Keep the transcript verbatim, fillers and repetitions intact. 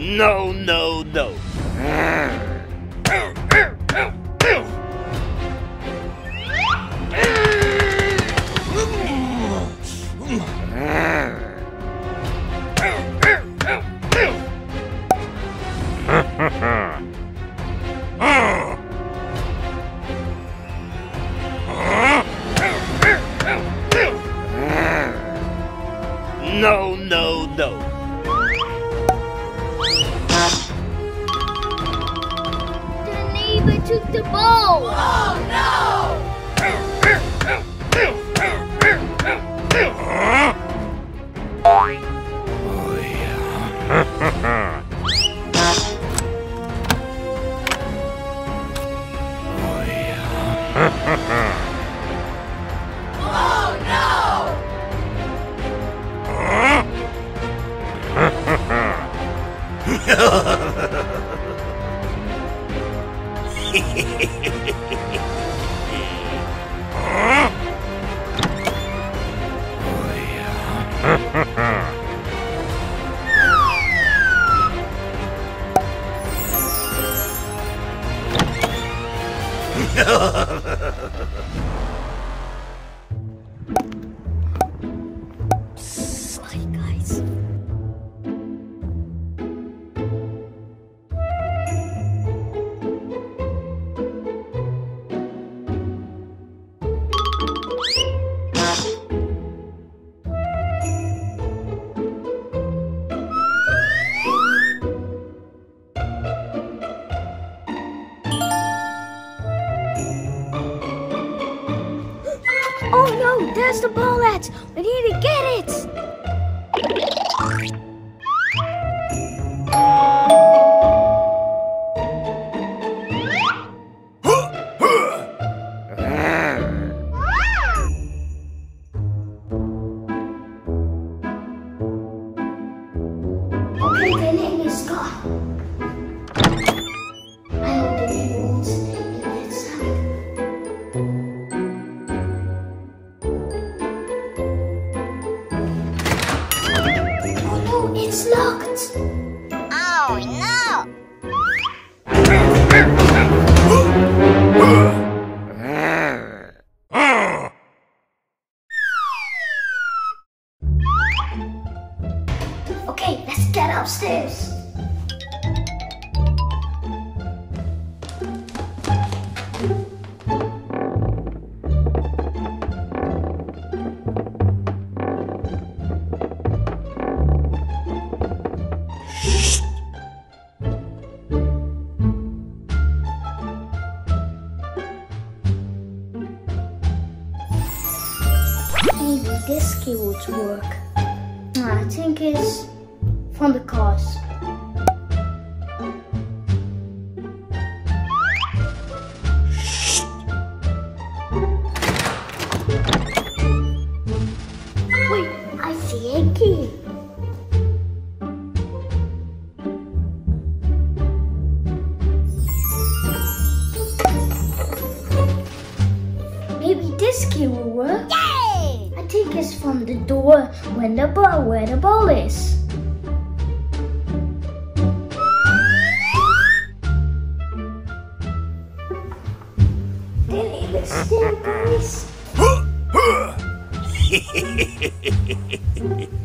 No, no, no. No, no, no. The neighbor took the ball. Oh no! Oh yeah. Oh yeah. Oh no! Sorry, guys. Oh no, there's the ball at. We need to get it. Okay, the name is gone. I hope the name won't hear that sound. Oh no, it's locked. Oh no! Okay, let's get upstairs. Maybe this key would work. I think it's from the cars. Wait, I see a key. Maybe this key will work. Yay! I think it's from the door when the ball where the ball is. The neighbor's still, guys.